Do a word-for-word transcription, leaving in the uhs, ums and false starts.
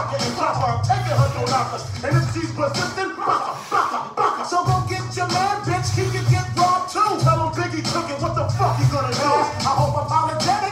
lock it and drop her. I'm taking her to knockers. And if she's persistent, baka, baka, baka. So go get your man, bitch. He can get robbed too. Tell him Biggie took it. What the fuck you gonna do? I hope apologetic.